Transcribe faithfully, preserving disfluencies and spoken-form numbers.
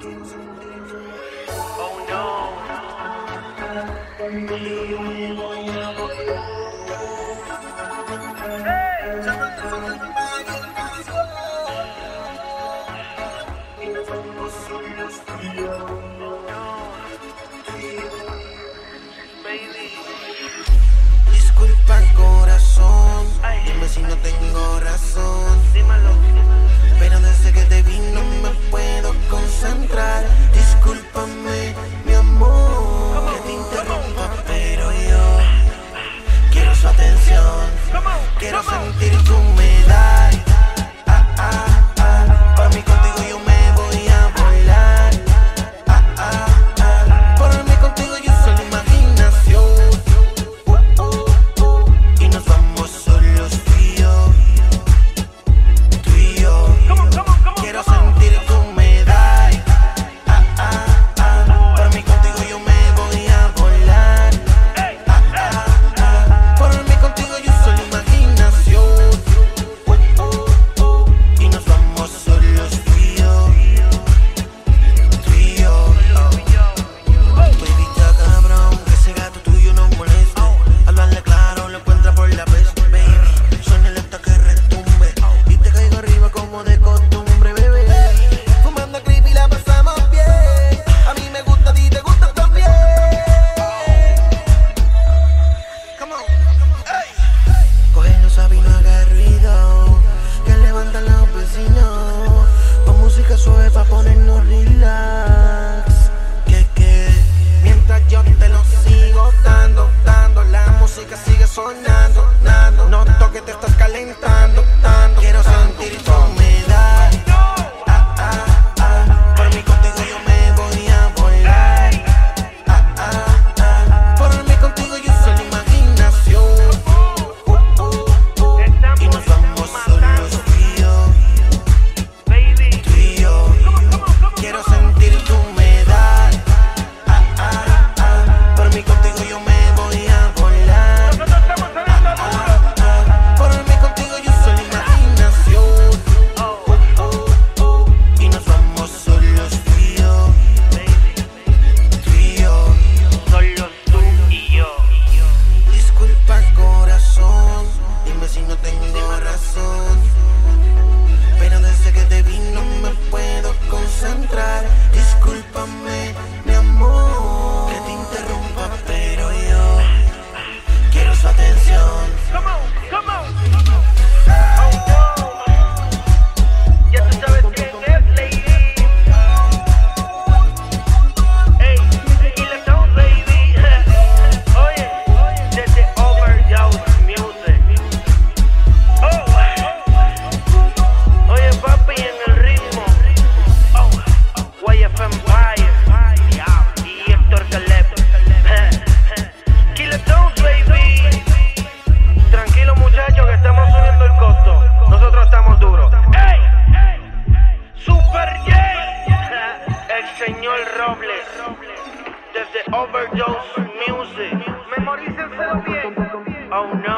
Oh no. Disculpa corazón, dime si no tengo razón. Pero desde que te vi no me puedo concentrar. Discúlpame, mi amor, que te interrumpa, pero yo quiero su atención. Quiero sentir tu humedad. Ah, ah, ah. Por mí contigo yo me voy a volar. Ah, ah, ah. Por mí contigo yo uso la imaginación. Uh, uh, uh. Y nos vamos solos tú y yo. Tú y yo. Quiero sentir tu humedad. Ah, ah, ah. Por mí contigo yo me voy a volar. Ah, ah, ah. Por mí contigo yo uso la imaginación. Uh, uh, uh. Y nos vamos solos tú y yo. Tú y yo. Baby, ya cabrón, que ese gato tuyo no moleste. Hablarle claro, lo encuentra por la peste, baby. Suena el hasta que retumbe y te caigo arriba como de costumbre, bebé. Fumando creepy la pasamos bien. A mí me gusta, a ti te gusta también. Come on, hey. Cógelo suave y no haga ruido, que levantan los vecinos. Pon música suave pa' ponernos relax. Que que mientras yo te lo sigo dando, dando, la música sigue sonando, dando. Noto que te estás calentando, dando. Quiero sentir tu humedad. Ah, ah, ah. Por mí contigo yo me voy a volar. Ah, ah, ah. Por mí contigo yo uso la imaginación. Uh, uh, uh. Y nos vamos solos tú y yo. Tú y yo. Quiero sentir tu humedad. Ah, ah, ah. Por mí contigo yo me voy a volar. Ah, ah, ah. Por mí contigo yo uso la imaginación. Uh, uh, uh. Y nos vamos solos tú y yo. Tú y yo. Solo tú y yo. Disculpa corazón, dime si no tengo razón. Pero desde que te vi no me puedo concentrar. Discúlpame, mi amor, que te interrumpa, pero yo quiero su atención. Come on, come on. Oh no. Ya tú sabes quién es, lady. Ey, Tequila Town, baby. Oye, desde Overdose Music. Oh. Oye, papi, en el ritmo. Oh, Y F Empire. Y Héctor Caleb. Tequila Town, baby. Tranquilo, muchachos, que estamos subiendo el costo. Nosotros estamos duros. ¡Ey! Super J. El señor Robles. Desde Overdose Music. Memorícenselo bien. Oh no.